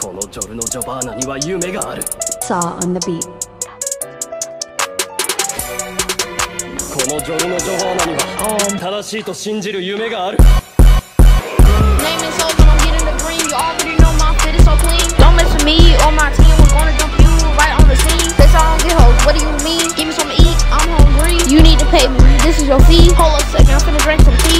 このジョルノ・ジョバーナには夢がある。 Saw on the beat. このジョルノ・ジョバーナには正しいと信じる夢がある。 Name and souls, I'm getting the green. You already know my fit is so clean. Don't mess with me or my team. We're gonna jump you right on the scene. Bitch, I don't get hoes. What do you mean? Give me something to eat. I'm hungry. You need to pay me. This is your fee. Hold up a second. I'm finna drink some tea.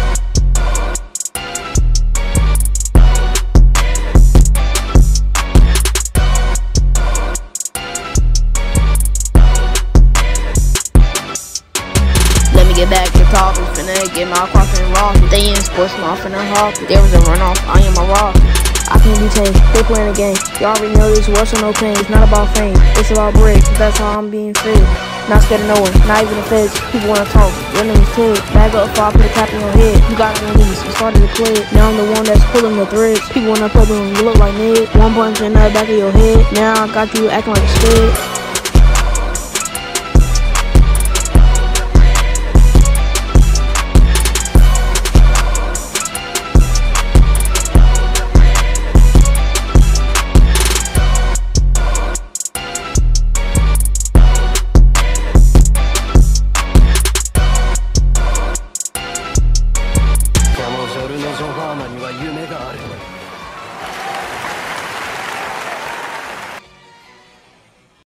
Let me get back to topics, finna get my crossing rocket. They in sports, I'm finna hop it. There was a runoff, I am a rocket. I can't be tamed, they playing the game. You already know this, what's no pain. It's not about fame, it's about bread, cause that's how I'm being fed. Not scared of no one, not even the feds. People wanna talk, your name is Ted. Bag up, fall, put a cap on your head. You got it on these, you started to play it. Now I'm the one that's pulling the threads. People wanna play when you look like Ned. One punch in the back of your head. Now I got you acting like scared. このジョルノ・ジョバーナには夢がある。